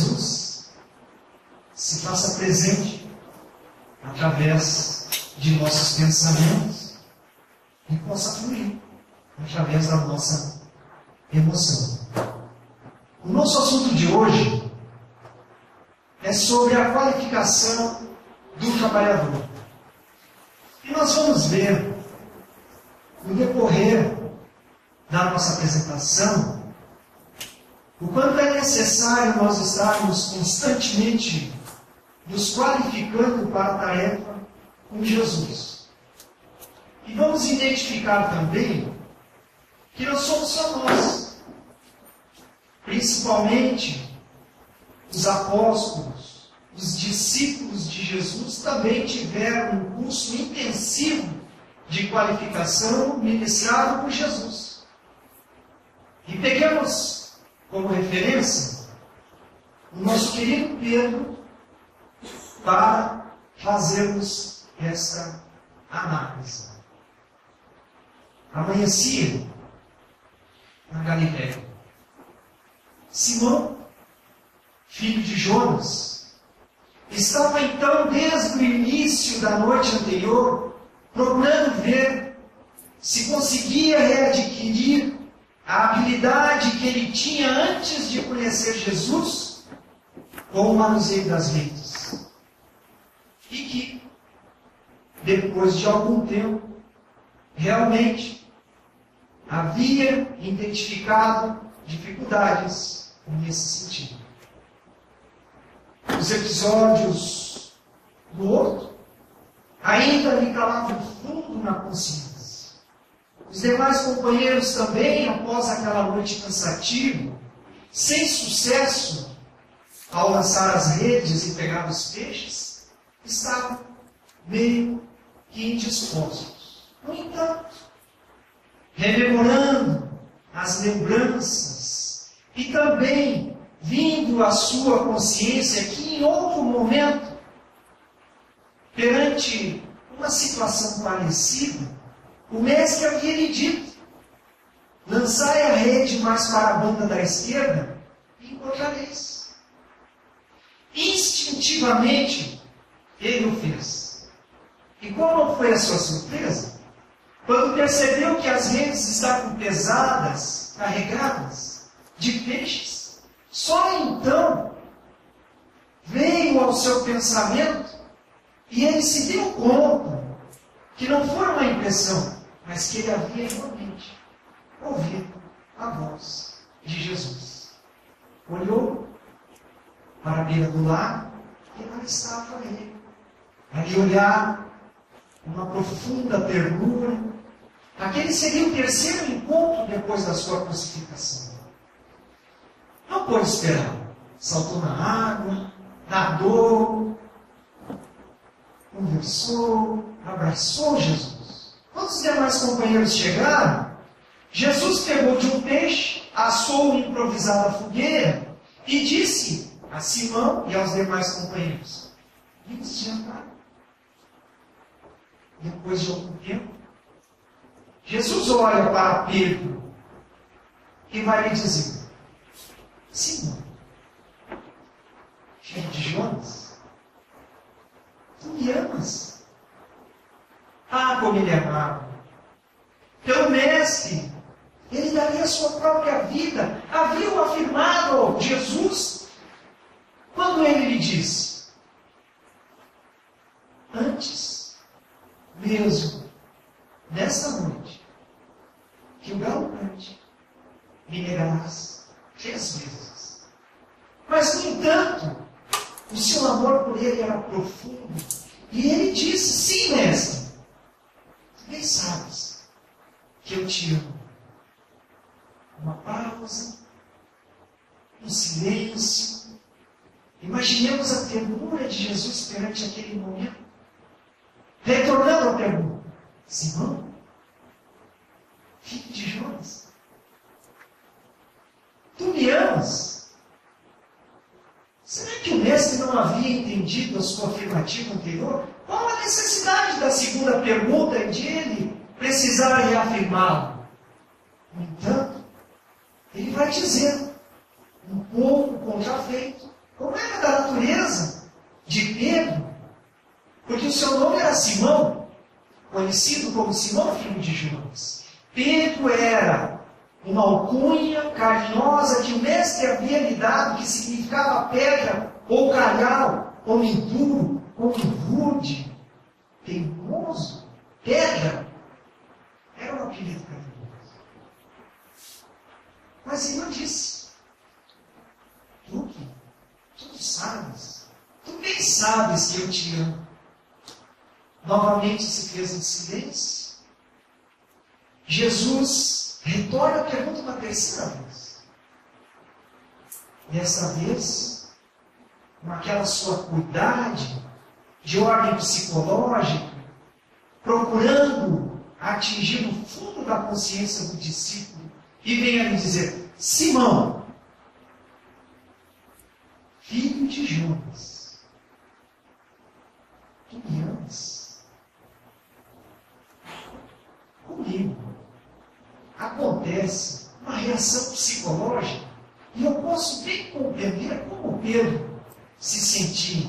Jesus se faça presente através de nossos pensamentos e possa fluir através da nossa emoção. O nosso assunto de hoje é sobre a qualificação do trabalhador. E nós vamos ver, no decorrer da nossa apresentação, o quanto é necessário nós estarmos constantemente nos qualificando para a tarefa com Jesus. E vamos identificar também que não somos só nós, principalmente os apóstolos, os discípulos de Jesus também tiveram um curso intensivo de qualificação ministrado por Jesus. E peguemos como referência o nosso querido Pedro para fazermos essa análise. Amanhecia na Galiléia. Simão, filho de Jonas, estava então desde o início da noite anterior procurando ver se conseguia readquirir a habilidade que ele tinha antes de conhecer Jesus com o manuseio das redes. E que, depois de algum tempo, realmente havia identificado dificuldades nesse sentido. Os episódios do horto ainda lhe calavam fundo na consciência. Os demais companheiros também, após aquela noite cansativa, sem sucesso ao lançar as redes e pegar os peixes, estavam meio que indispostos. No entanto, rememorando as lembranças e também vindo à sua consciência que em outro momento, perante uma situação parecida, o mestre havia lhe dito: lançai a rede mais para a banda da esquerda e encontrareis. Instintivamente, ele o fez. E qual foi a sua surpresa? Quando percebeu que as redes estavam pesadas, carregadas de peixes, só então veio ao seu pensamento e ele se deu conta que não foi uma impressão, mas que ele havia realmente ouvido a voz de Jesus. Olhou para a beira do lago e lá estava ele. Ali olhar uma profunda ternura. Aquele seria o terceiro encontro depois da sua crucificação. Não pôde esperar. Saltou na água, nadou, conversou, abraçou Jesus. Quando os demais companheiros chegaram, Jesus pegou de um peixe, assou uma improvisada fogueira e disse a Simão e aos demais companheiros: vamos jantar. Depois de algum tempo, Jesus olha para Pedro e vai lhe dizer: Simão, filho de Jonas, tu me amas? Ah, como ele amava! Pelo mestre, ele daria a sua própria vida. Havia afirmado Jesus quando ele lhe disse: antes mesmo nesta noite que o galo cante, me negarás 3 vezes. Mas, no entanto, o seu amor por ele era profundo. E ele disse: sim, mestre, tu bem sabes que eu te amo. Uma pausa, um silêncio. Imaginemos a ternura de Jesus perante aquele momento. Retornando à pergunta: Simão, filho de Jonas, tu me amas? Será que o mestre não havia entendido a sua afirmativa anterior? Qual a necessidade da segunda pergunta de ele precisar reafirmá-lo? No entanto, ele vai dizer, um pouco contrafeito, como era da natureza de Pedro, porque o seu nome era Simão, conhecido como Simão, filho de Jonas. Pedro era uma alcunha carinhosa que o mestre havia lhe dado, que significava pedra ou calhau, homem duro, homem rude, teimoso. Pedra era um apelido carinhoso. Mas ele não disse: tu sabes, tu bem sabes que eu te amo. Novamente se fez em silêncio. Jesus retorna a pergunta uma terceira vez. Dessa vez, com aquela sua cuidade de ordem psicológica, procurando atingir o fundo da consciência do discípulo, e vem a lhe dizer: Simão, filho de Jonas, tu me amas? Comigo acontece uma reação psicológica, e eu posso bem compreender como Pedro se sentia.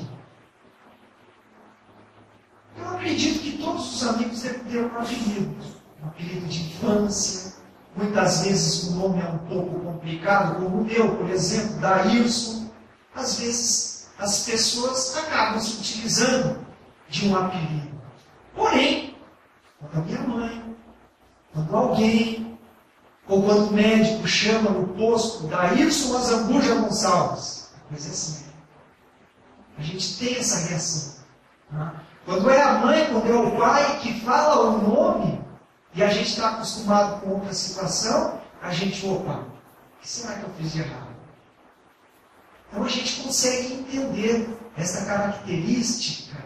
Eu acredito que todos os amigos devem ter um apelido de infância. Muitas vezes o nome é um pouco complicado, como o meu, por exemplo, Daílson. Às vezes as pessoas acabam se utilizando de um apelido. Porém, quando a minha mãe, quando alguém, ou quando o médico chama no posto Daílson Azambuja Gonçalves, coisa assim, a gente tem essa reação. Quando é a mãe, quando é o pai que fala o nome, e a gente está acostumado com outra situação, a gente, opa, o que será que eu fiz de errado? Então a gente consegue entender essa característica.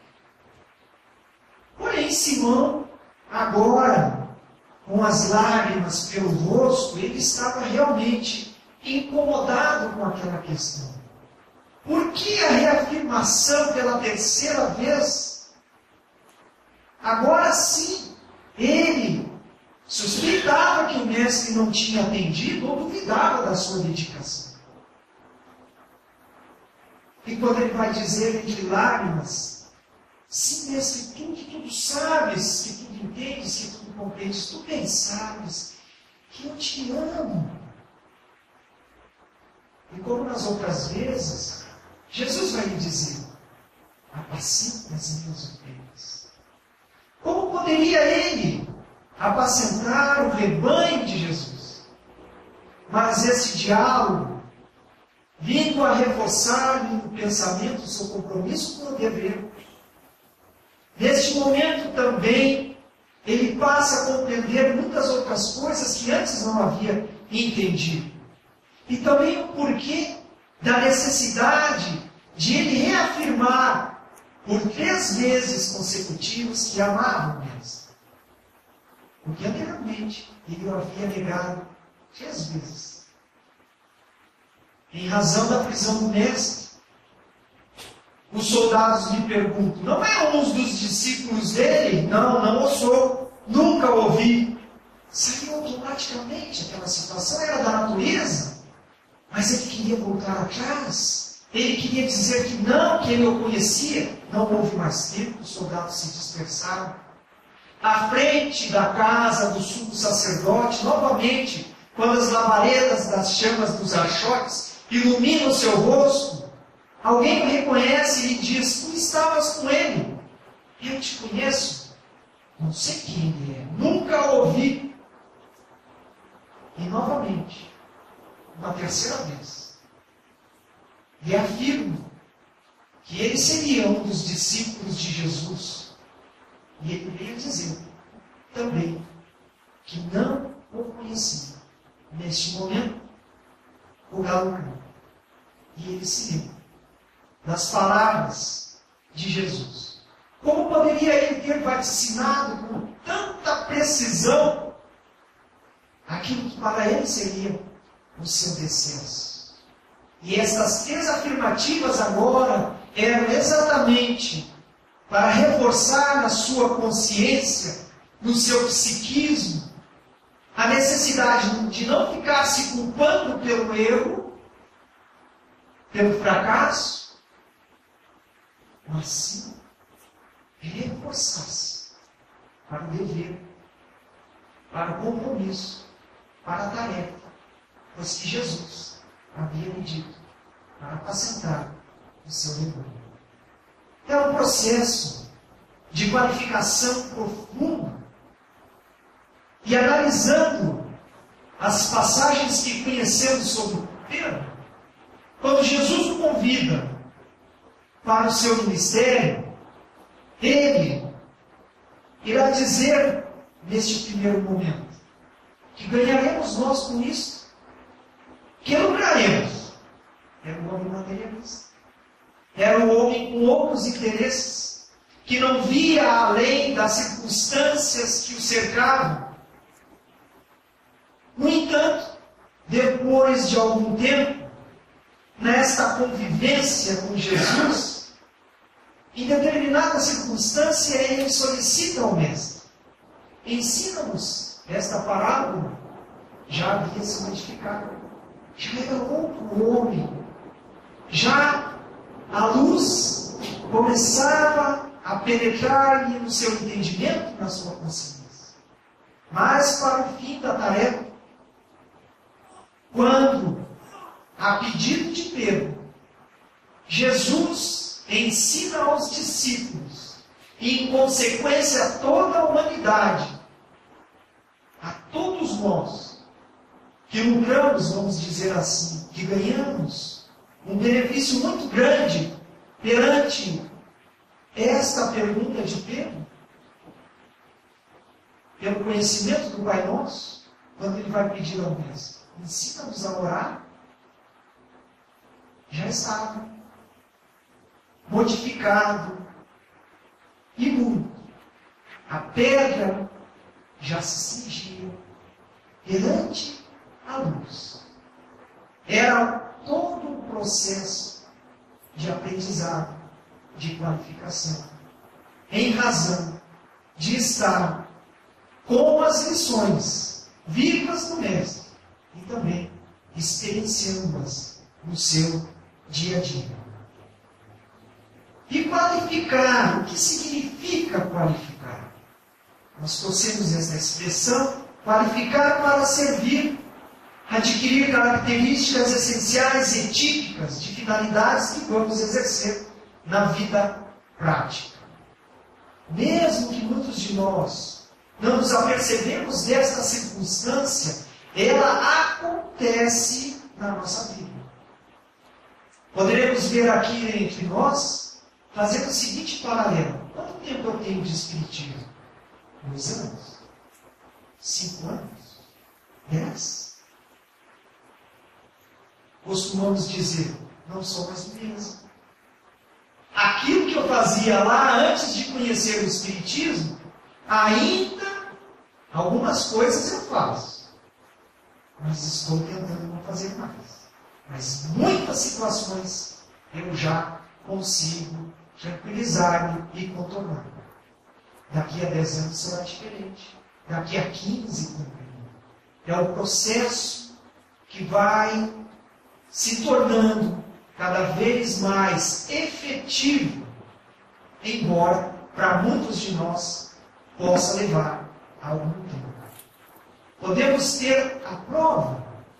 Porém, Simão, agora, com as lágrimas pelo rosto, ele estava realmente incomodado com aquela questão. Por que a reafirmação pela terceira vez? Agora sim, ele suspeitava que o mestre não tinha atendido ou duvidava da sua dedicação. E quando ele vai dizer entre lágrimas: sim, mestre, tudo sabes, que tudo entendes, que tudo compreendes, tu bem sabes que eu te amo. E como nas outras vezes, Jesus vai lhe dizer: apacenta as minhas ovelhas. Como poderia ele apacentar o rebanho de Jesus? Mas esse diálogo, vindo a reforçar no pensamento o seu compromisso com o dever, neste momento também, ele passa a compreender muitas outras coisas que antes não havia entendido. E também o porquê da necessidade de ele reafirmar por 3 meses consecutivos que amava o mestre. Porque anteriormente ele o havia negado 3 vezes. Em razão da prisão do mestre, os soldados lhe perguntam: não é um dos discípulos dele? Não o sou, nunca ouvi. Saiu automaticamente aquela situação, era da natureza. Mas ele queria voltar atrás. Ele queria dizer que não, que ele o conhecia. Não houve mais tempo, os soldados se dispersaram. À frente da casa do sumo sacerdote, novamente, quando as labaredas das chamas dos achotes iluminam o seu rosto, alguém o reconhece e lhe diz: tu estavas com ele. Eu te conheço. Não sei quem ele é. Nunca ouvi. E novamente, uma terceira vez, e afirma que ele seria um dos discípulos de Jesus. E ele veio dizer também que não o conhecia. Neste momento, o galo canta. E ele se lembra das palavras de Jesus. Como poderia ele ter vaticinado com tanta precisão aquilo que para ele seria o seu descenso? E estas 3 afirmativas agora eram exatamente para reforçar na sua consciência, no seu psiquismo, a necessidade de não ficar se culpando pelo erro, pelo fracasso, mas sim reforçar-se para o dever, para o compromisso, para a tarefa, pois que Jesus havia lhe dito para apacentar o seu rebanho. É um processo de qualificação profundo. E analisando as passagens que conhecemos sobre Pedro, quando Jesus o convida para o seu ministério, ele irá dizer, neste primeiro momento, que ganharemos nós com isso, que lucraremos. Era um homem materialista. Era um homem com outros interesses, que não via além das circunstâncias que o cercavam. No entanto, depois de algum tempo, nesta convivência com Jesus, em determinada circunstância, ele solicita ao Mestre: ensina-nos esta parábola. Já havia se modificado, já era outro homem, já a luz começava a penetrar-lhe no seu entendimento, na sua consciência. Mas para o fim da tarefa, quando, a pedido de Pedro, Jesus ensina aos discípulos, e em consequência a toda a humanidade, a todos nós, que lucramos, vamos dizer assim, que ganhamos um benefício muito grande perante esta pergunta de Pedro, pelo conhecimento do Pai Nosso, quando ele vai pedir ao Mestre: ensina-nos a orar. Já estava modificado e muito. A pedra já se cingia perante a luz. Era todo um processo de aprendizado, de qualificação, em razão de estar com as lições vivas do Mestre e também experienciando-as no seu dia a dia. E qualificar, o que significa qualificar? Nós trouxemos essa expressão, qualificar para servir, adquirir características essenciais e típicas de finalidades que vamos exercer na vida prática. Mesmo que muitos de nós não nos apercebemos desta circunstância, ela acontece na nossa vida. Poderemos ver aqui entre nós, fazendo o seguinte paralelo: quanto tempo eu tenho de espiritismo? 2 anos? 5 anos? 10? Costumamos dizer: não sou mais o mesmo. Aquilo que eu fazia lá antes de conhecer o espiritismo, ainda algumas coisas eu faço, mas estou tentando não fazer mais. Mas muitas situações eu já consigo tranquilizar-me e contornar. Daqui a 10 anos será diferente. Daqui a 15 também. É o processo que vai se tornando cada vez mais efetivo, embora para muitos de nós possa levar algum tempo. Podemos ter a prova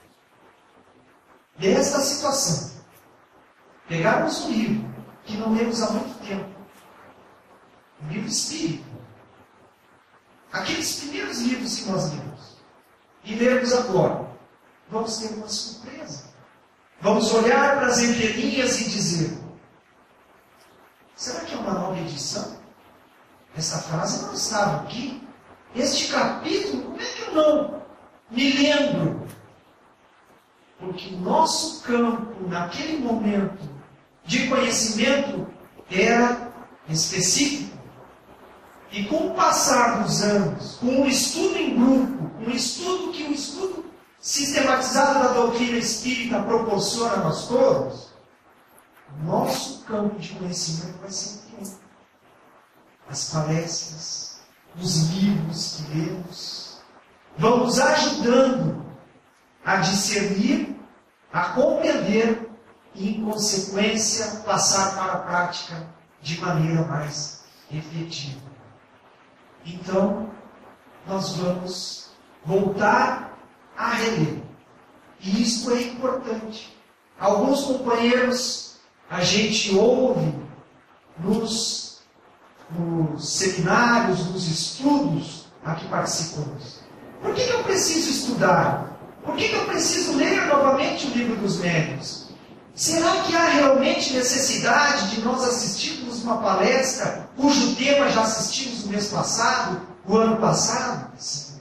desta situação. Pegarmos um livro que não lemos há muito tempo, um livro espírita, aqueles primeiros livros que nós lemos, e lermos agora, vamos ter uma surpresa. Vamos olhar para as entrelinhas e dizer: será que é uma nova edição? Essa frase não estava aqui. Este capítulo, como é que eu não me lembro? Porque o nosso campo, naquele momento de conhecimento, era específico. E com o passar dos anos, com o estudo em grupo, com o estudo sistematizado da doutrina espírita proporciona a nós todos, nosso campo de conhecimento vai ser pequeno. As palestras, os livros que lemos, vão nos ajudando a discernir, a compreender e, em consequência, passar para a prática de maneira mais efetiva. Então, nós vamos voltar a reler. E isso é importante. Alguns companheiros a gente ouve nos seminários, nos estudos a que participamos. Por que eu preciso estudar? Por que eu preciso ler novamente o livro dos médiuns? Será que há realmente necessidade de nós assistirmos uma palestra cujo tema já assistimos no mês passado, o ano passado? Sim.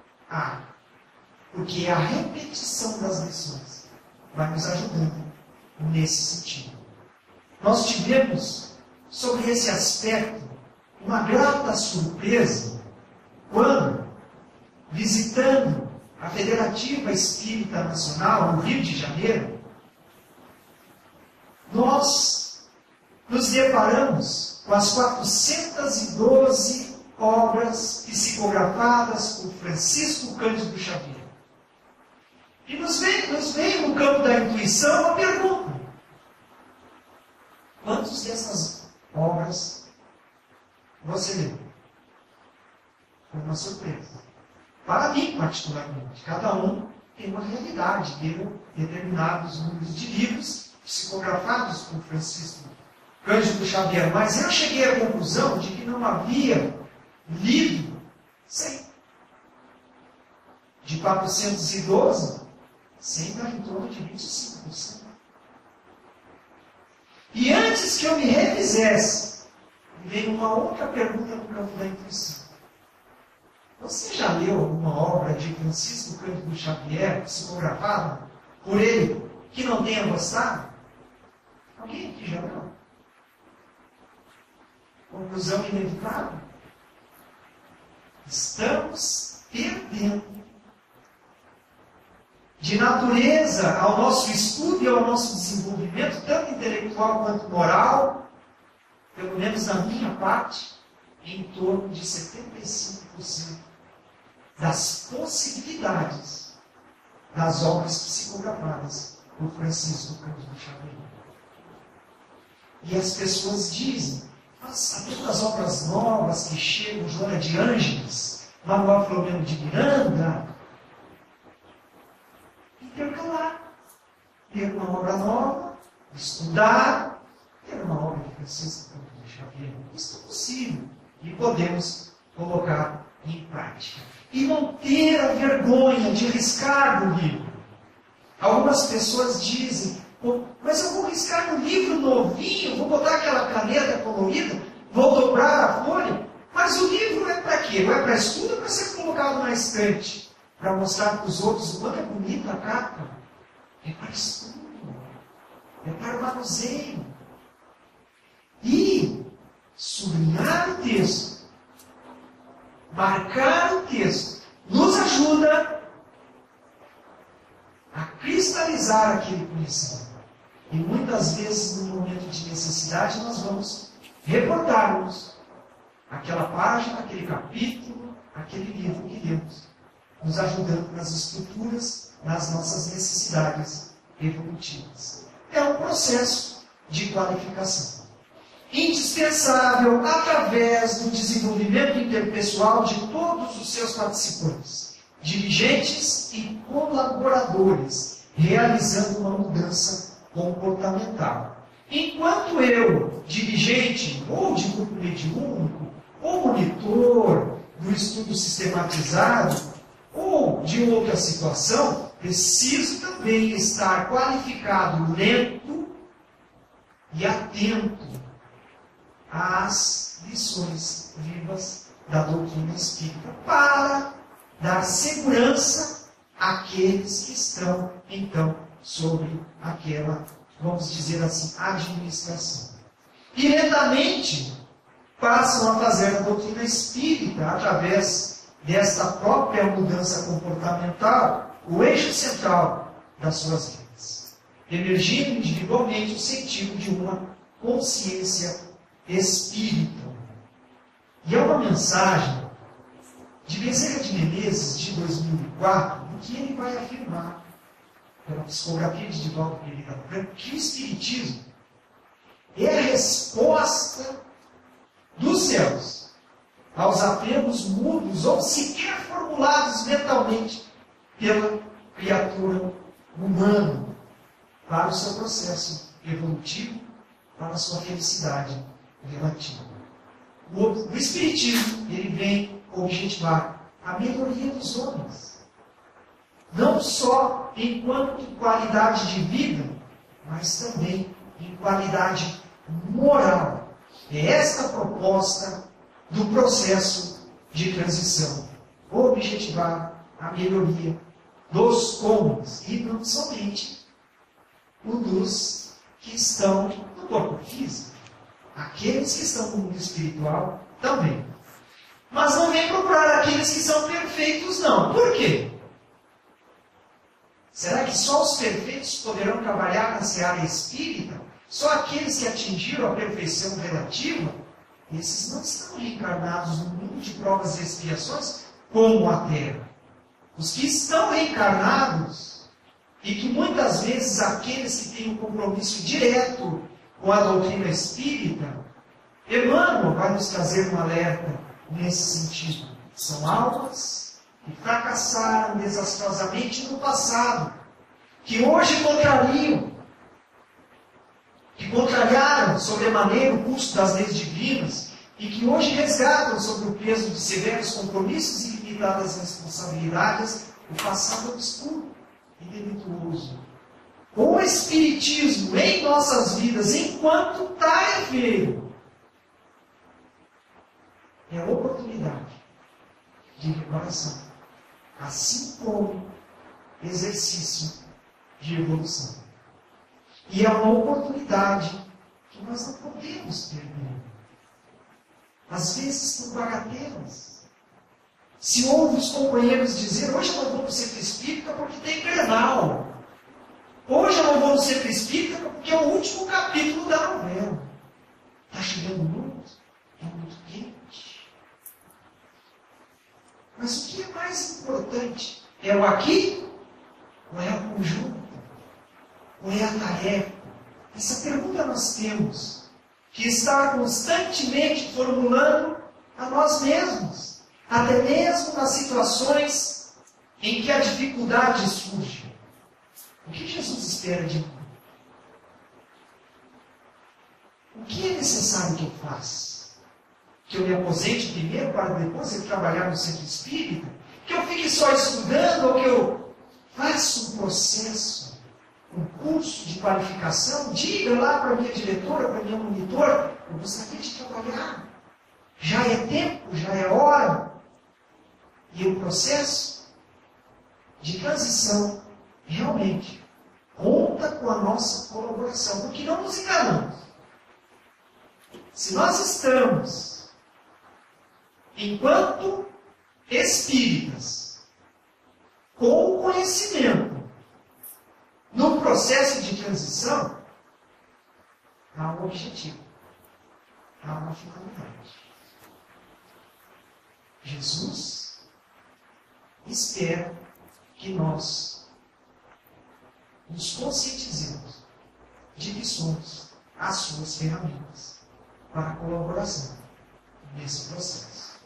Porque a repetição das lições vai nos ajudando nesse sentido. Nós tivemos, sobre esse aspecto, uma grata surpresa quando, visitando a Federativa Espírita Nacional, no Rio de Janeiro, nós nos deparamos com as 412 obras psicografadas por Francisco Cândido Xavier. E nos veio no campo da intuição uma pergunta: quantas dessas obras você leu? Foi uma surpresa. Para mim, particularmente, cada um tem uma realidade, leu determinados números de livros psicografados por Francisco Cândido Xavier, mas eu cheguei à conclusão de que não havia livro sem. De 412, 100 dá em torno de 25%. E antes que eu me refizesse, veio uma outra pergunta no campo da intuição. Você já leu alguma obra de Francisco Cândido Xavier, psicografada por ele, que não tenha gostado? Alguém aqui já leu? Conclusão inevitável? Estamos perdendo de natureza ao nosso estudo e ao nosso desenvolvimento, tanto intelectual quanto moral, pelo menos na minha parte, em torno de 75% das possibilidades das obras psicografadas por Francisco Cândido Xavier. E as pessoas dizem: nossa, tantas obras novas que chegam, Joana de Ângeles, Manuel Filomeno de Miranda. Intercalar. Ter uma obra nova, estudar, ter uma obra de Francisco Cândido Xavier. Isso é possível. E podemos colocar em prática. E não ter a vergonha de riscar no livro. Algumas pessoas dizem: mas eu vou riscar no livro novinho, vou botar aquela caneta colorida, vou dobrar a folha. Mas o livro é para quê? Não é para estudo ou para ser colocado na estante? Para mostrar para os outros o quanto é bonita a capa? É para estudo. É para manuseio. E sublinhar o texto, marcar o texto, nos ajuda a cristalizar aquele conhecimento. E muitas vezes, no momento de necessidade, nós vamos recordarmos aquela página, aquele capítulo, aquele livro que lemos, nos ajudando nas estruturas, nas nossas necessidades evolutivas. É um processo de qualificação. Indispensável através do desenvolvimento interpessoal de todos os seus participantes, dirigentes e colaboradores, realizando uma mudança comportamental. Enquanto eu, dirigente, ou de grupo mediúnico, ou monitor do estudo sistematizado, ou de outra situação, preciso também estar qualificado, lento e atento às lições vivas da doutrina espírita, para dar segurança àqueles que estão, então, sobre aquela, vamos dizer assim, administração. E lentamente passam a fazer a doutrina espírita, através desta própria mudança comportamental, o eixo central das suas vidas, emergindo individualmente o sentido de uma consciência espírita. E é uma mensagem de Bezerra de Menezes, de 2004, em que ele vai afirmar: pela psicografia de Divaldo Pereira Franco, que o Espiritismo é a resposta dos céus aos apelos mudos ou sequer formulados mentalmente pela criatura humana para o seu processo evolutivo, para a sua felicidade relativa. O Espiritismo, ele vem objetivar a melhoria dos homens, não só enquanto qualidade de vida, mas também em qualidade moral. É esta a proposta do processo de transição. Objetivar a melhoria dos homens, e não somente o dos que estão no corpo físico. Aqueles que estão no mundo espiritual também. Mas não vem procurar aqueles que são perfeitos, não. Por quê? Será que só os perfeitos poderão trabalhar na seara espírita? Só aqueles que atingiram a perfeição relativa? Esses não estão reencarnados no mundo de provas e expiações como a Terra. Os que estão reencarnados, e que muitas vezes aqueles que têm um compromisso direto com a doutrina espírita, Emmanuel vai nos trazer um alerta nesse sentido. São almas que fracassaram desastrosamente no passado, que hoje contrariaram sobremaneira o curso das leis divinas, e que hoje resgatam sobre o peso de severos compromissos e limitadas responsabilidades o passado obscuro e delituoso. O Espiritismo em nossas vidas, enquanto taifeiro, é a oportunidade de reparação, assim como exercício de evolução. E é uma oportunidade que nós não podemos perder. Às vezes por bagatelas. Se ouve os companheiros dizer, hoje eu não vou no centro espírita porque tem Grenal. Hoje eu não vou no centro espírita porque é o último capítulo da novela. Está chegando muito, é muito quente. Mas o que é mais importante? É o aqui ou é o conjunto? Ou é a tarefa? Essa pergunta nós temos que estar constantemente formulando a nós mesmos, até mesmo nas situações em que a dificuldade surge. O que Jesus espera de mim? O que é necessário que eu faça? Que eu me aposente primeiro para depois eu trabalhar no centro espírita? Que eu fique só estudando ou que eu faça um processo, um curso de qualificação? Diga lá para a minha diretora, para a minha monitora, eu gostaria de trabalhar. Já é tempo, já é hora. E o processo de transição realmente conta com a nossa colaboração, porque não nos enganamos. Se nós estamos, enquanto espíritas, com o conhecimento, no processo de transição, há um objetivo, há uma finalidade. Jesus espera que nós nos conscientizemos de que somos as suas ferramentas para a colaboração nesse processo.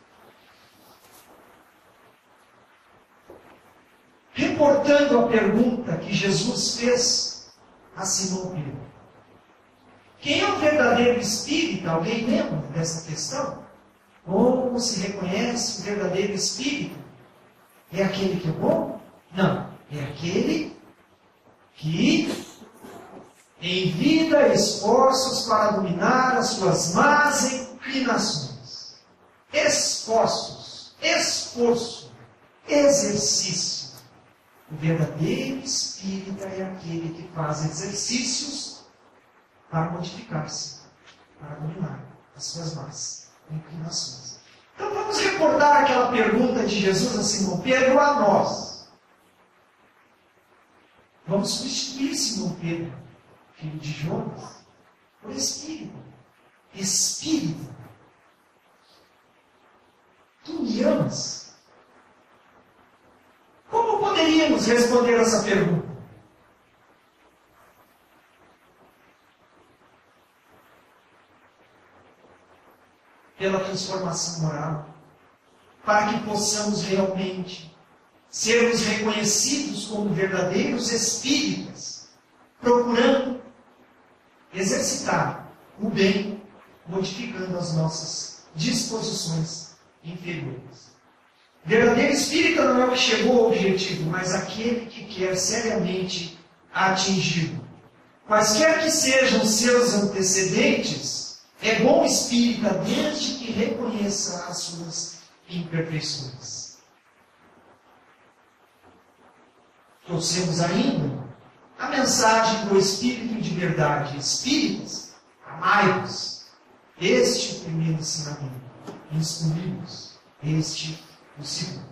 Reportando a pergunta que Jesus fez a Simão Pedro. Quem é o verdadeiro espírita? Alguém lembra dessa questão? Como se reconhece o verdadeiro espírita? É aquele que é bom? Não. É aquele que envida esforços para dominar as suas más inclinações. Esforços, esforço, exercício. O verdadeiro espírita é aquele que faz exercícios para modificar-se, para dominar as suas más inclinações. Então vamos recordar aquela pergunta de Jesus a Simão Pedro a nós. Vamos substituir Simão Pedro, filho de Jonas, por Espírito. Espírito, tu me amas? Como poderíamos responder essa pergunta? pela transformação moral, para que possamos realmente sermos reconhecidos como verdadeiros espíritas, procurando exercitar o bem, modificando as nossas disposições inferiores. Verdadeiro espírita não é o que chegou ao objetivo, mas aquele que quer seriamente atingi-lo. Quaisquer que sejam seus antecedentes, é bom espírita desde que reconheça as suas imperfeições. Trouxemos ainda a mensagem do Espírito de verdade. Espíritas, amai-vos. Este é o primeiro ensinamento. Instruí-vos. Este o segundo.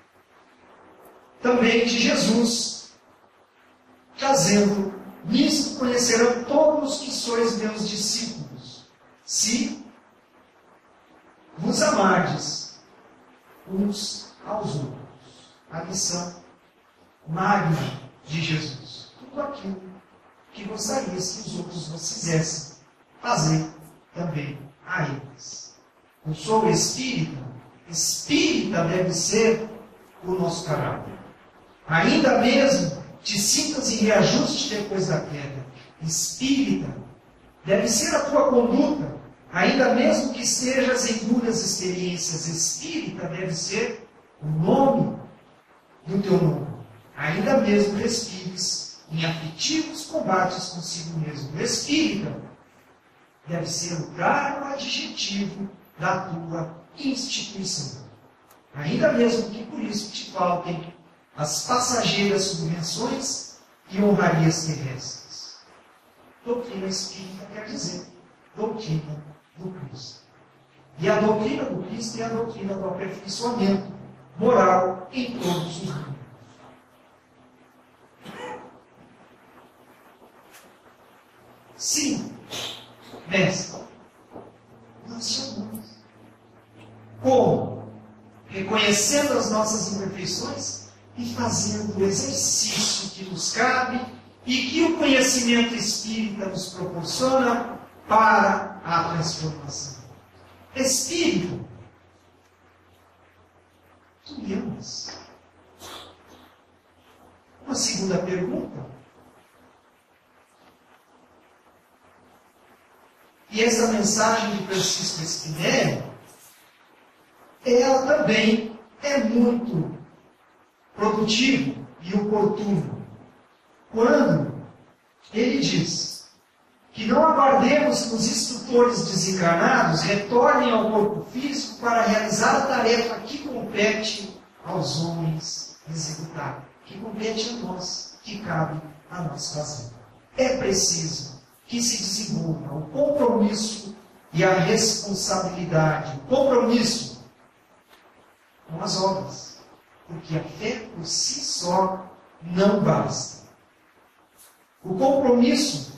Também de Jesus, trazendo: nisto conhecerão todos que sois meus discípulos, se vos amardes uns aos outros. A missão magna de Jesus. Tudo aquilo que gostarias que os outros vos fizessem, fazer também a eles. Eu sou espírita. Espírita deve ser o nosso caráter. Ainda mesmo te sintas em reajuste depois da queda. Espírita deve ser a tua conduta. Ainda mesmo que estejas em duras experiências. Espírita deve ser o nome do teu nome. Ainda mesmo respires em aflitivos combates consigo mesmo. Espírita deve ser o cargo adjetivo da tua instituição. Ainda mesmo que por isso te faltem as passageiras subvenções e honrarias terrestres. Doutrina espírita quer dizer doutrina do Cristo. E a doutrina do Cristo é a doutrina do aperfeiçoamento moral em todos os mundos. Sim, mestre, nós chamamos. Como? Reconhecendo as nossas imperfeições e fazendo o exercício que nos cabe e que o conhecimento espírita nos proporciona para a transformação. Espírito, tu me amas? Uma segunda pergunta. E essa mensagem de Francisco Spinelli, ela também é muito produtiva e oportuna. Quando ele diz que não aguardemos que os instrutores desencarnados retornem ao corpo físico para realizar a tarefa que compete aos homens executar, que compete a nós, que cabe a nós fazer. É preciso que se desenvolva o compromisso e a responsabilidade, o compromisso com as obras, porque a fé por si só não basta. O compromisso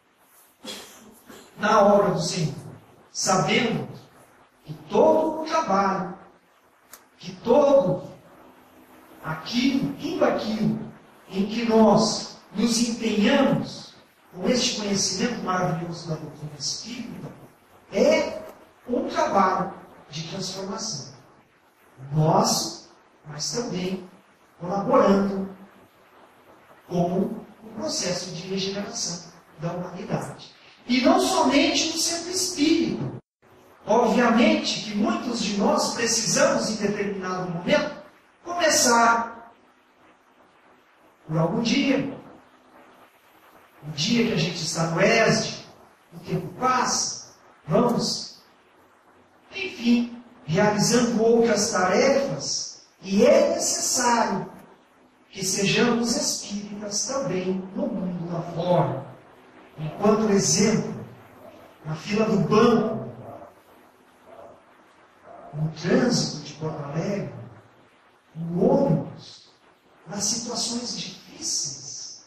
na obra do Senhor, sabendo que todo o trabalho, que tudo aquilo em que nós nos empenhamos com este conhecimento maravilhoso da doutrina espírita, é um trabalho de transformação. Nosso, mas também colaborando com o processo de regeneração da humanidade. E não somente no centro espírita. Obviamente que muitos de nós precisamos, em determinado momento, começar por algum dia. O dia que a gente está no ESD, o tempo passa, vamos, enfim, realizando outras tarefas, e é necessário que sejamos espíritas também no mundo lá fora. Enquanto exemplo, na fila do banco, no trânsito de Porto Alegre, no ônibus, nas situações difíceis.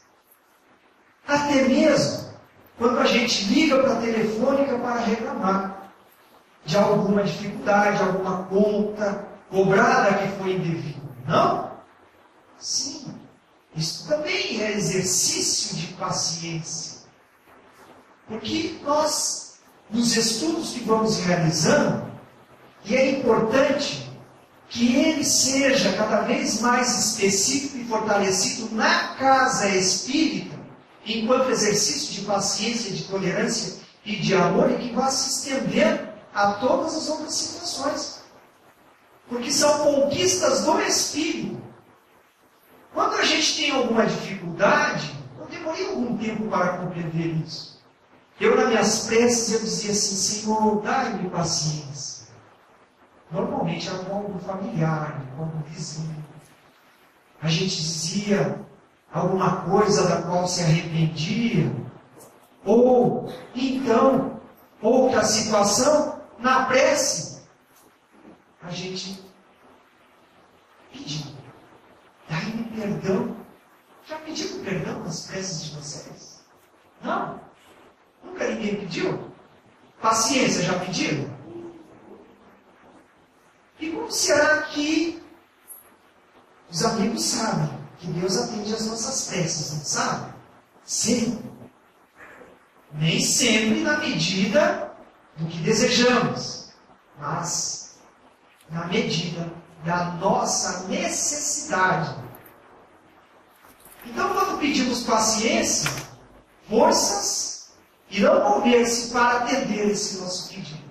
Até mesmo quando a gente liga para a telefônica para reclamar de alguma dificuldade, alguma conta cobrada que foi indevida. Não? Sim. Isso também é exercício de paciência. Porque nós, nos estudos que vamos realizando, E é importante que ele seja cada vez mais específico e fortalecido na casa espírita, enquanto exercício de paciência, de tolerância e de amor, e que vá se estendendo a todas as outras situações. Porque são conquistas do espírito. Quando a gente tem alguma dificuldade, eu demorei algum tempo para compreender isso. Eu, nas minhas preces, eu dizia assim: Senhor, dai-me paciência. Normalmente era com algum familiar, com algum vizinho. A gente dizia alguma coisa da qual se arrependia, ou então, outra situação, na prece, a gente pediu: dai-me perdão. Já pediram perdão nas preces de vocês? Não? Nunca ninguém pediu? Paciência, já pediram? E como será que os amigos sabem que Deus atende as nossas preces, não sabem? Sempre. Nem sempre na medida do que desejamos, mas na medida da nossa necessidade. Então, quando pedimos paciência, forças irão mover-se para atender esse nosso pedido.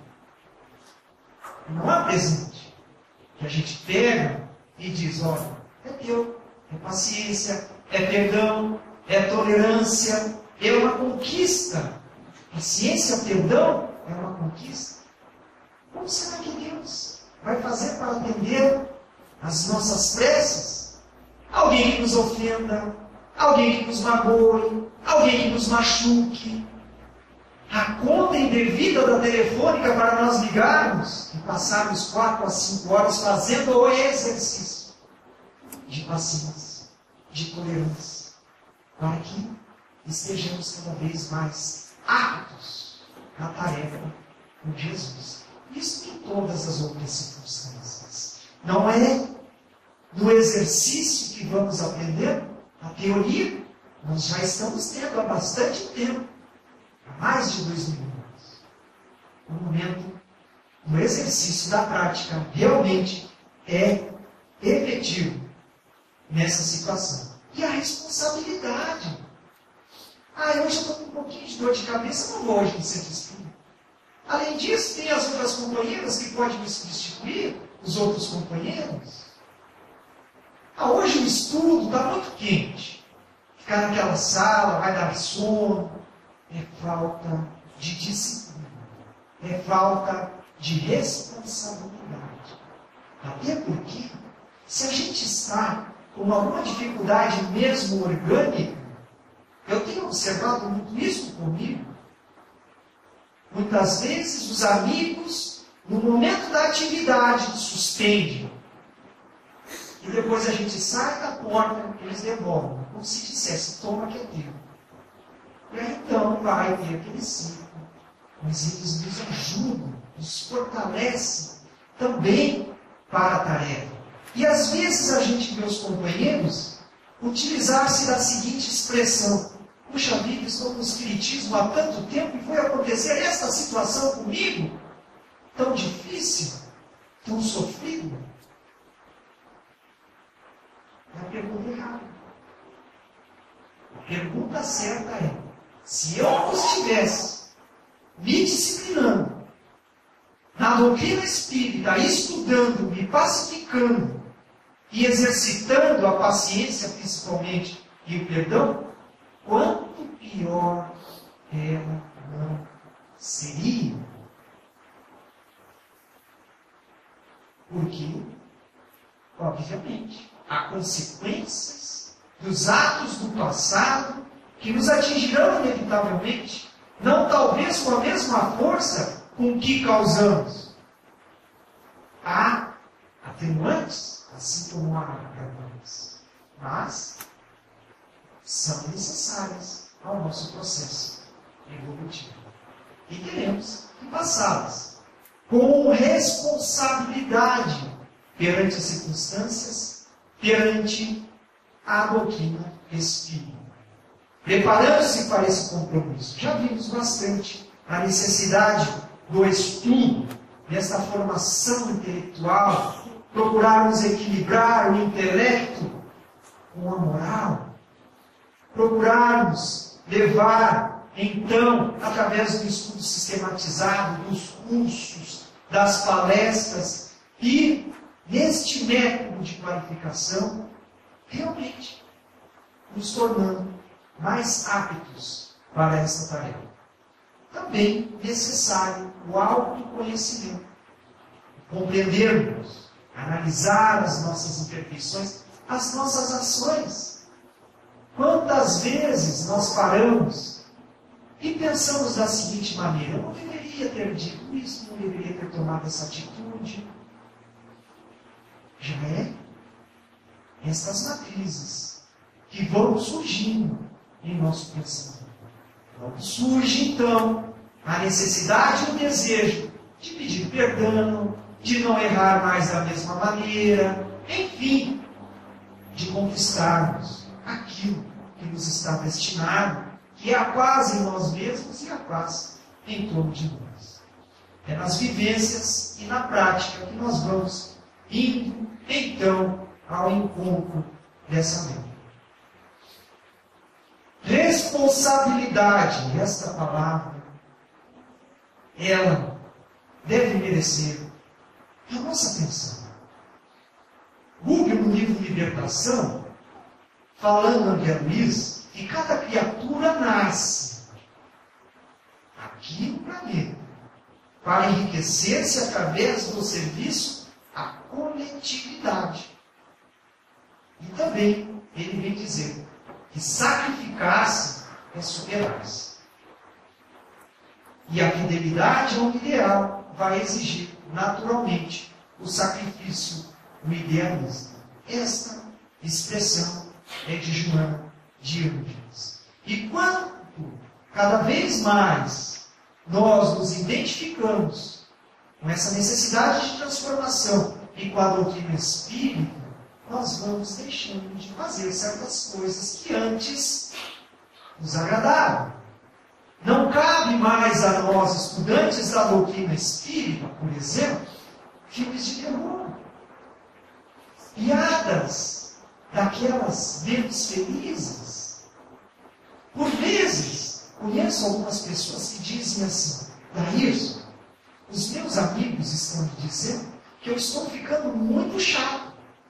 Não é presente que a gente pega e diz: olha, é teu, é paciência, é perdão, é tolerância, é uma conquista. Paciência, perdão, é uma conquista. Como será que Deus vai fazer para atender as nossas preces? Alguém que nos ofenda, alguém que nos magoe, alguém que nos machuque. A conta indevida da telefônica para nós ligarmos e passarmos 4 a 5 horas fazendo o exercício de paciência, de tolerância, para que estejamos cada vez mais aptos na tarefa com Jesus. Isso em todas as outras circunstâncias. Não é no exercício que vamos aprender a teoria. Nós já estamos tendo há bastante tempo, há mais de 2000 anos. O momento do exercício da prática realmente é efetivo nessa situação. E a responsabilidade. Hoje eu estou com um pouquinho de dor de cabeça, não vou hoje no centro espírita. Além disso, tem as outras companheiras que podem me substituir, os outros companheiros. Hoje o estudo está muito quente. Ficar naquela sala vai dar sono. É falta de disciplina. É falta de responsabilidade. Até porque, se a gente está com alguma dificuldade mesmo orgânica, eu tenho observado muito isso comigo. Muitas vezes os amigos, no momento da atividade, suspendem. E depois a gente sai da porta, eles devolvem. Como se dissesse: toma que é teu. E aí então vai ter aquele ciclo. Mas eles nos ajudam, nos fortalecem também para a tarefa. E às vezes a gente vê os companheiros utilizar-se da seguinte expressão: puxa vida, estou no espiritismo há tanto tempo e foi acontecer esta situação comigo, tão difícil, tão sofrida. É a pergunta errada. A pergunta certa é: se eu não estivesse me disciplinando na doutrina espírita, estudando, me pacificando e exercitando a paciência principalmente e o perdão, quanto pior ela não seria. Porque, obviamente, há consequências dos atos do passado que nos atingirão inevitavelmente, não talvez com a mesma força com que causamos. Há atenuantes, assim como há agravantes, mas são necessárias ao nosso processo evolutivo. E teremos que passá-las com responsabilidade perante as circunstâncias, perante a doutrina espírita. Preparando-se para esse compromisso, já vimos bastante a necessidade do estudo desta formação intelectual, procurarmos equilibrar o intelecto com a moral, procurarmos levar, então, através do estudo sistematizado, dos cursos, das palestras e neste método de qualificação, realmente nos tornando mais aptos para essa tarefa. Também necessário o autoconhecimento, compreendermos, analisar as nossas imperfeições, as nossas ações. Quantas vezes nós paramos e pensamos da seguinte maneira: eu não deveria ter dito isso, não deveria ter tomado essa atitude. Já é estas matrizes que vão surgindo em nosso pensamento. Então, surge então a necessidade e o desejo de pedir perdão, de não errar mais da mesma maneira, enfim, de conquistarmos aquilo que nos está destinado, que é a paz em nós mesmos e a paz em torno de nós. É nas vivências e na prática que nós vamos indo, então, ao encontro dessa lei. Responsabilidade, esta palavra, ela deve merecer a nossa atenção. Google, no livro Libertação, falando a André Luiz, que cada criatura nasce aqui no planeta para enriquecer-se através do serviço à coletividade. E também ele vem dizer que sacrificar-se é superar-se. E a fidelidade ao ideal vai exigir, naturalmente, o sacrifício do idealismo. Esta expressão é de Joana de Ângeles. E quanto cada vez mais nós nos identificamos com essa necessidade de transformação e com a doutrina espírita, nós vamos deixando de fazer certas coisas que antes nos agradavam. Não cabe mais a nós, estudantes da doutrina espírita, por exemplo, filmes de terror, piadas daquelas dedos felizes. Por vezes, conheço algumas pessoas que dizem assim: Daírson, os meus amigos estão me dizendo que eu estou ficando muito chato.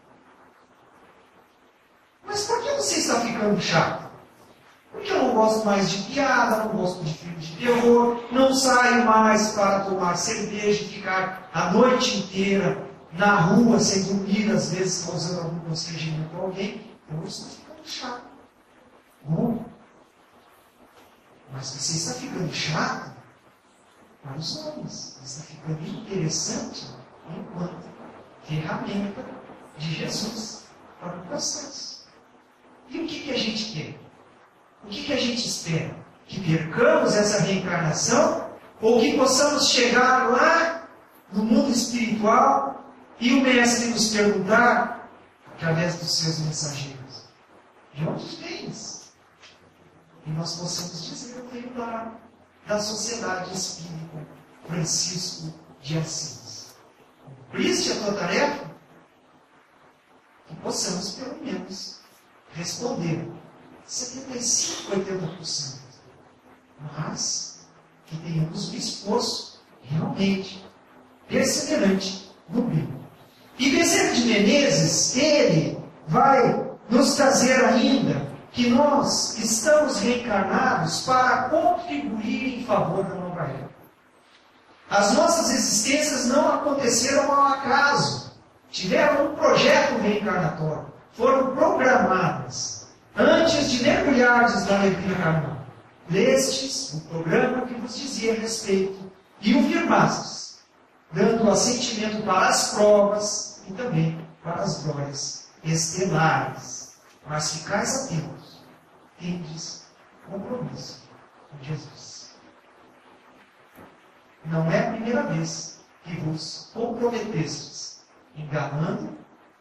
Mas por que você está ficando chato? Porque eu não gosto mais de piada, não gosto de filme de terror, não saio mais para tomar cerveja e ficar a noite inteira na rua, sem dormir, às vezes causando algum constrangimento a alguém. Então eu estou ficando chato. Bom, mas você está ficando chato para os homens. Está ficando interessante enquanto ferramenta de Jesus para o processo. E o que a gente quer? O que a gente espera? Que percamos essa reencarnação? Ou que possamos chegar lá no mundo espiritual e o Mestre nos perguntar, através dos seus mensageiros: de onde vens? E nós possamos dizer: eu venho da Sociedade Espírita Francisco de Assis. Cumpriste a tua tarefa? Que possamos, pelo menos, responder 75%, 80%. Mas que tenhamos um esforço realmente perseverante no bem. E Bezerra de Menezes, ele vai nos trazer ainda que nós estamos reencarnados para contribuir em favor da nova era. As nossas existências não aconteceram ao acaso. Tiveram um projeto reencarnatório. Foram programadas antes de mergulhardes na alegria carnal. Lestes o programa que vos dizia a respeito e o firmastes, dando assentimento para as provas e também para as glórias estelares. Mas ficais atentos, tendes compromisso com Jesus. Não é a primeira vez que vos comprometestes, enganando.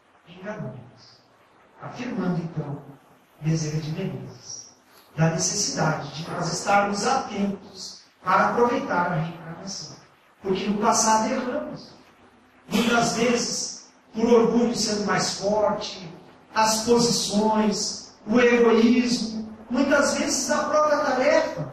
Afirmando, então, Bezerra de Menezes, da necessidade de nós estarmos atentos para aproveitar a reencarnação. Porque no passado erramos. Muitas vezes, por orgulho sendo mais forte, as posições, o egoísmo, muitas vezes na própria tarefa,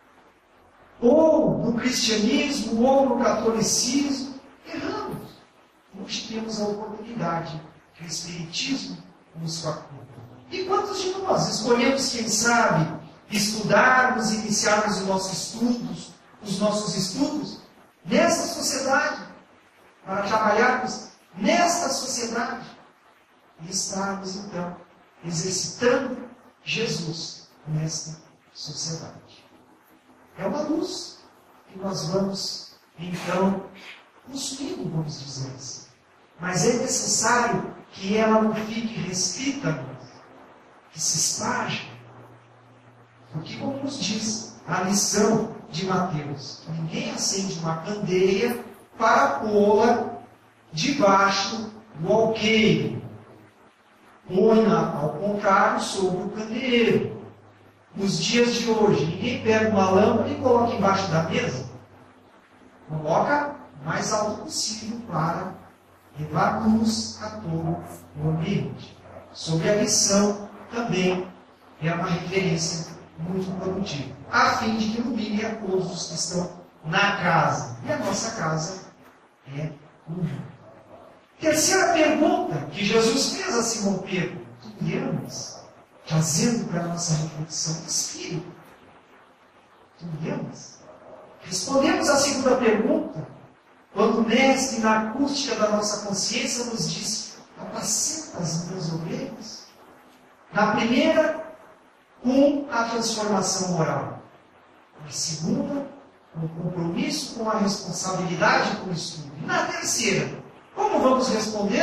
ou no cristianismo, ou no catolicismo, erramos. Hoje temos a oportunidade que o Espiritismo nos faculta. E quantos de nós escolhemos, quem sabe, estudarmos, iniciarmos os nossos estudos nessa sociedade, para trabalharmos nesta sociedade e estarmos, então, exercitando Jesus nesta sociedade. É uma luz que nós vamos, então, consumindo, vamos dizer assim. Mas é necessário que ela não fique restrita a nós, que se esparja. Porque, como nos diz a lição de Mateus, ninguém acende uma candeia para pô-la debaixo do alqueire. Põe-na, ao contrário, sobre o candeeiro. Nos dias de hoje, ninguém pega uma lâmpada e coloca embaixo da mesa. Coloca o mais alto possível para levar luz a todo o ambiente. Sobre a lição, também é uma referência muito produtiva, a fim de que ilumine a todos os que estão na casa. E a nossa casa é o mundo. Terceira pergunta que Jesus fez a Simão Pedro: tu me amas? Trazendo para a nossa reflexão o Espírito. Tu me amas? Respondemos a segunda pergunta quando o Mestre, na acústica da nossa consciência, nos diz: apacenta as minhas ovelhas. Na primeira, com a transformação moral. Na segunda, com o compromisso com a responsabilidade com o estudo. E na terceira, como vamos responder?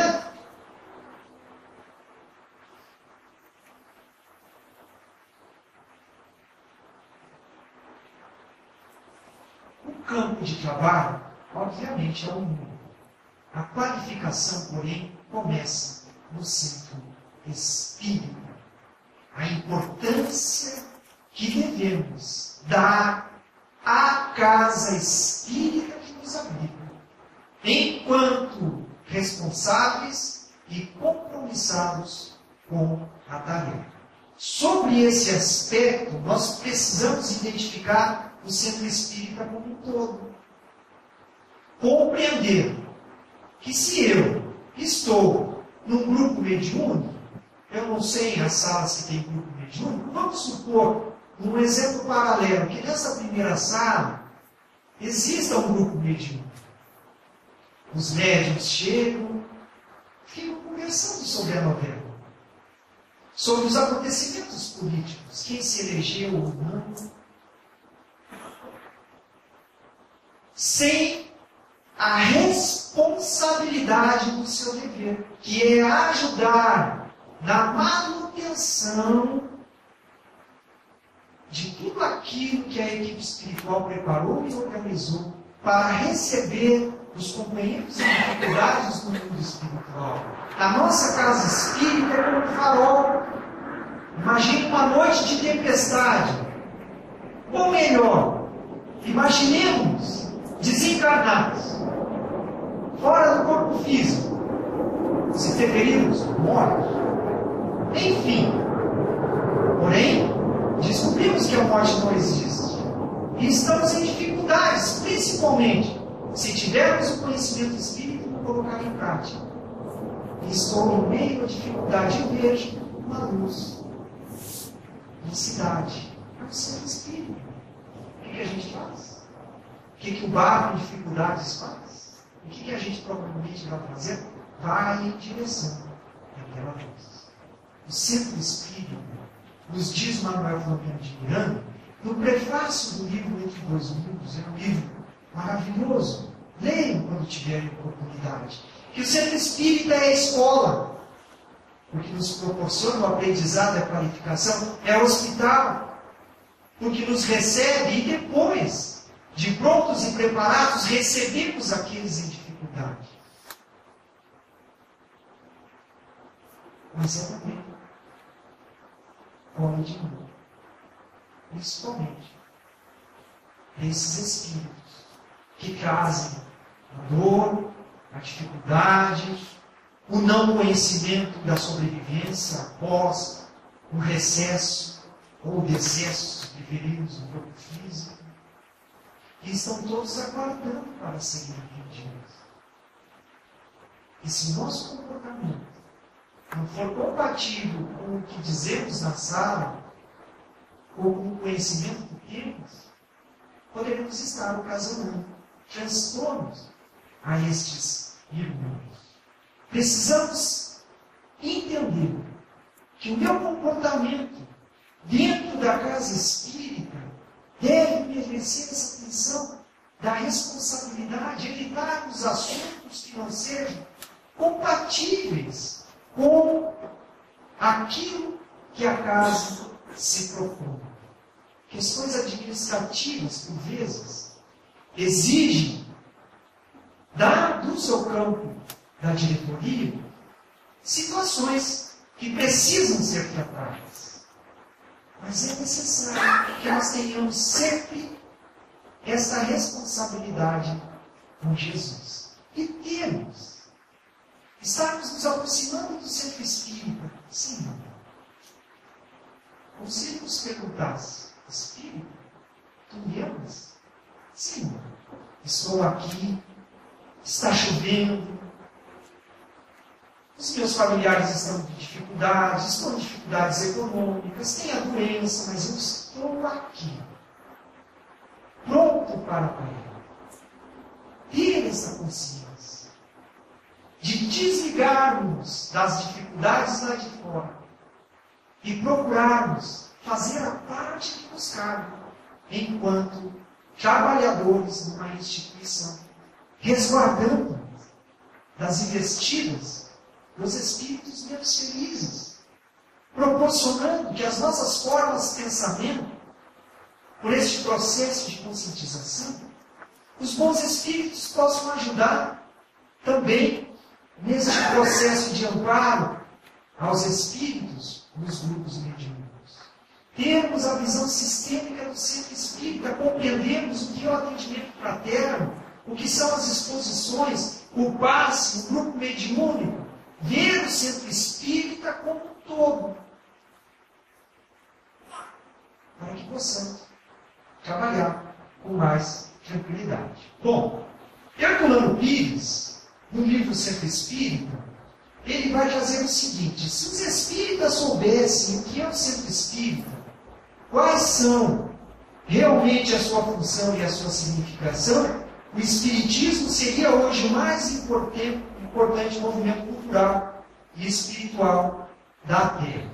O campo de trabalho, obviamente, é o mundo. A qualificação, porém, começa no centro espírita. A importância que devemos dar à casa espírita que nos abriga, enquanto responsáveis e compromissados com a tarefa. Sobre esse aspecto, nós precisamos identificar o centro espírita como um todo. Compreender que se eu estou num grupo mediúnico, eu não sei as salas que tem grupo mediúnico, vamos supor, um exemplo paralelo, que nessa primeira sala exista um grupo mediúnico. Os médiuns chegam, ficam conversando sobre a novela, sobre os acontecimentos políticos, quem se elegeu ou não, sem a responsabilidade do seu dever, que é ajudar na manutenção de tudo aquilo que a equipe espiritual preparou e organizou para receber os companheiros em dificuldades no mundo espiritual. A nossa casa espírita é como um farol. Imagine uma noite de tempestade. Ou melhor, imaginemos desencarnados, fora do corpo físico, se preferirmos, mortos. Enfim, porém, descobrimos que a morte não existe. E estamos em dificuldades, principalmente se tivermos o conhecimento espírita e não colocar em prática. E estou em meio à dificuldade e vejo uma luz, uma cidade. É o centro espírita. O que a gente faz? O que o barco em dificuldades faz? O que a gente provavelmente vai fazer? Vai em direção àquela luz. O centro espírita, nos diz Manuel Flamengo de Miranda, no prefácio do livro Entre Dois Mundos, é um livro maravilhoso. Leiam quando tiverem oportunidade. Que o centro espírita é a escola, porque nos proporciona o aprendizado e a qualificação, é o hospital, porque nos recebe e depois, de prontos e preparados, recebemos aqueles em dificuldade. Mas é também hora de novo, principalmente desses espíritos que trazem a dor, a dificuldade, o não conhecimento da sobrevivência após o recesso ou o decesso, se preferirmos, do corpo físico. E estão todos aguardando para serem atendidos. E se o nosso comportamento não for compatível com o que dizemos na sala, ou com o conhecimento que temos, poderemos estar ocasionando transtornos a estes irmãos. Precisamos entender que o meu comportamento dentro da casa espírita deve merecer essa atenção da responsabilidade, evitar os assuntos que não sejam compatíveis com aquilo que a casa se propõe. Questões administrativas, por vezes, exigem do seu campo da diretoria situações que precisam ser tratadas. Mas é necessário que nós tenhamos sempre esta responsabilidade com Jesus. E temos. Estarmos nos aproximando do centro espírita. Sim. Ou se nos perguntasse, Espírito, tu me amas? Sim. Estou aqui, está chovendo, os meus familiares estão com dificuldades, estão com dificuldades econômicas, tem a doença, mas eu estou aqui, pronto para apoiar. Ter essa consciência de desligarmos das dificuldades lá de fora e procurarmos fazer a parte que nos cabe enquanto trabalhadores numa instituição, resguardando das investidas dos espíritos menos felizes, proporcionando que as nossas formas de pensamento, por este processo de conscientização, os bons espíritos possam ajudar também neste processo de amparo aos espíritos nos grupos mediúnicos. Termos a visão sistêmica do centro espírita, compreendermos o que é o atendimento fraterno, o que são as exposições, o passe, o grupo mediúnico, ver o centro espírita como um todo, para que possamos trabalhar com mais tranquilidade. Bom, Herculano Pires, no livro Centro Espírita, ele vai trazer o seguinte: se os espíritas soubessem o que é o centro espírita, quais são realmente a sua função e a sua significação, o espiritismo seria hoje o mais importante movimento cultural e espiritual da Terra.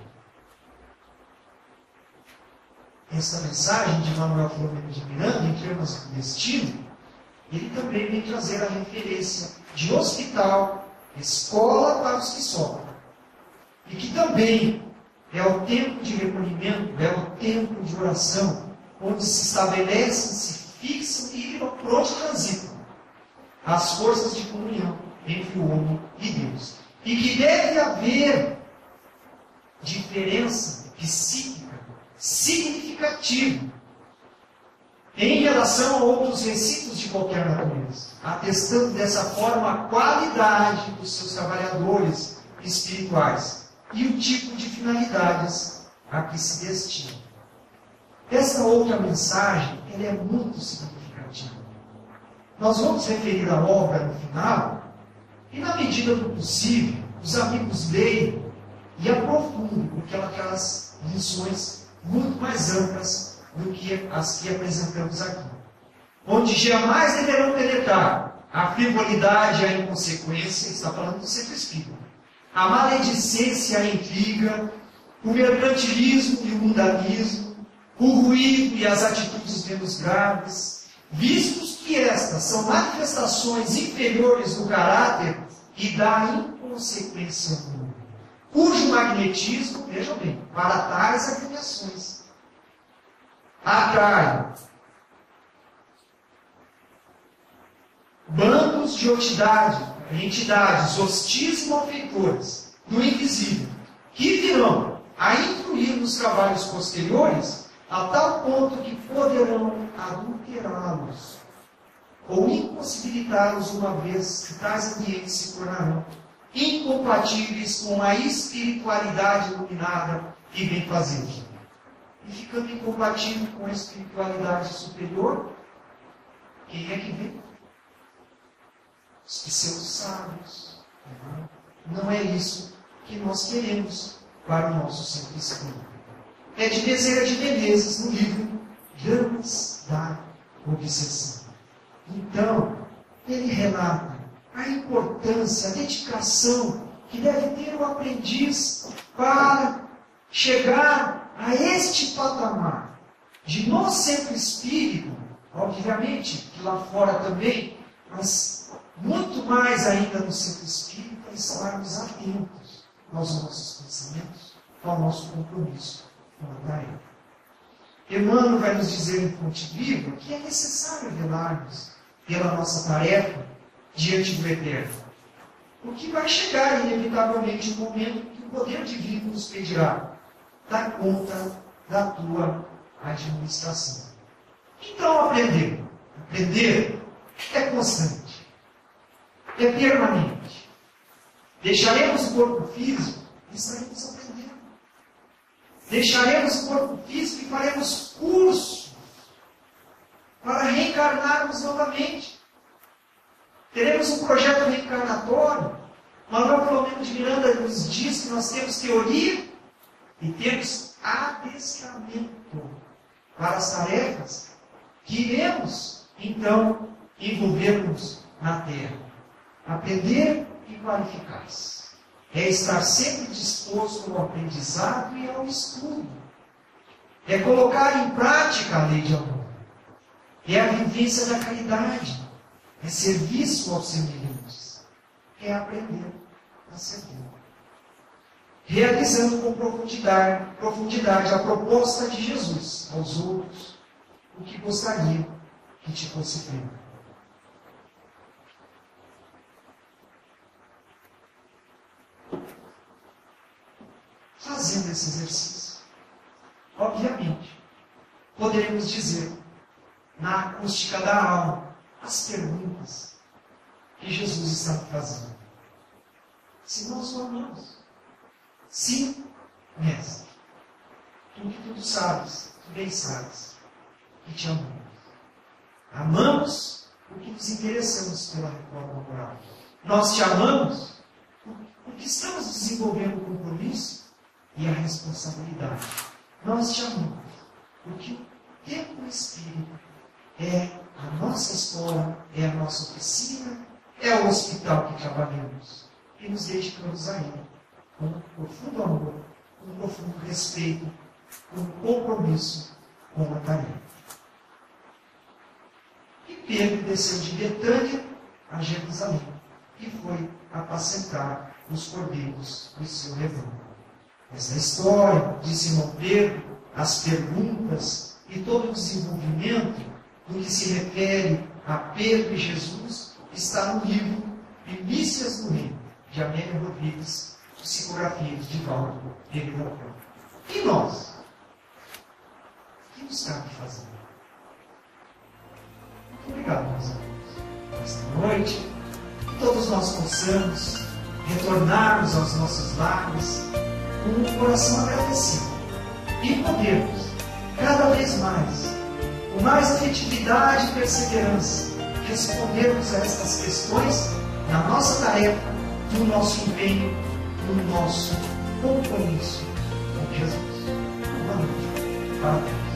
Essa mensagem de Manuel Filomeno de Miranda, em termos do destino, ele também vem trazer a referência de hospital, escola para os que sofrem. E que também é o tempo de recolhimento, é o tempo de oração, onde se estabelecem, se fixam e por onde transitam as forças de comunhão entre o homem e Deus. E que deve haver diferença psíquica significativa em relação a outros recintos de qualquer natureza, atestando dessa forma a qualidade dos seus trabalhadores espirituais e o tipo de finalidades a que se destinam. Essa outra mensagem ela é muito significativa. Nós vamos referir a obra no final, e na medida do possível, os amigos leiam e aprofundem, porque ela traz lições muito mais amplas do que as que apresentamos aqui. Onde jamais deverão penetrar a frivolidade e a inconsequência, está falando do centro espírita, a maledicência e a intriga, o mercantilismo e o mundanismo, o ruído e as atitudes menos graves, vistos que estas são manifestações inferiores do caráter e da inconsequência humana, cujo magnetismo, vejam bem, para tais agremiações, atrai bandos de entidades hostis e malfeitoras do invisível, que virão a influir nos trabalhos posteriores a tal ponto que poderão adulterá-los ou impossibilitá-los, uma vez que tais ambientes se tornarão incompatíveis com a espiritualidade iluminada e benfazejante. E ficando incompatível com a espiritualidade superior, quem é que vem? Os pseudo-sábios. Não é isso que nós queremos para o nosso centro espírita. É de Bezerra de Menezes, no livro Dramas da Obsessão. Então, ele relata a importância, a dedicação que deve ter o aprendiz para chegar a este patamar de no centro espírita, obviamente que lá fora também, mas muito mais ainda no centro espírita, estarmos atentos aos nossos pensamentos, ao nosso compromisso com a tarefa. Emmanuel vai nos dizer em Fonte Viva que é necessário velarmos pela nossa tarefa diante do Eterno. Porque vai chegar inevitavelmente um momento que o poder divino nos pedirá: dá conta da tua administração. Então aprender. Aprender é constante. É permanente. Deixaremos o corpo físico e estaremos aprendendo. Deixaremos o corpo físico e faremos curso para reencarnarmos novamente. Teremos um projeto reencarnatório. Manuel Filomeno de Miranda nos diz que nós temos teoria e temos adestramento para as tarefas que iremos, então, envolver-nos na Terra. Aprender e qualificar-se. É estar sempre disposto ao aprendizado e ao estudo. É colocar em prática a lei de amor. É a vivência da caridade. É serviço aos semelhantes. É aprender a servir. Realizando com profundidade a proposta de Jesus aos outros, o que gostaria que te fosse feito. Fazendo esse exercício, obviamente, poderemos dizer, na acústica da alma, as perguntas que Jesus está fazendo. Se nós o amamos. Sim, mestre. Tu que tudo sabes, tu bem sabes, que te amamos. Amamos porque nos interessamos pela reforma moral. Nós te amamos porque estamos desenvolvendo o compromisso e a responsabilidade. Nós te amamos porque o tempo espírita é a nossa escola, é a nossa oficina, é o hospital que trabalhamos. E nos dedicamos a ele com um profundo amor, com um profundo respeito, com um compromisso com a tarefa. E Pedro desceu de Betânia a Jerusalém e foi apacentar os cordeiros do seu rebanho. Essa história de Simão Pedro, as perguntas e todo o desenvolvimento do que se refere a Pedro e Jesus está no livro Primícias do Reino, de Amélia Rodrigues, psicografia de Divaldo Pereira Franco. E nós? O que nos cabe fazer? Muito obrigado, meus amigos. Nesta noite, que todos nós possamos retornarmos aos nossos lares com um coração agradecido e podermos, cada vez mais, com mais efetividade e perseverança, respondermos a estas questões na nossa tarefa, no nosso empenho, no nosso compromisso com Jesus. Boa noite. Parabéns.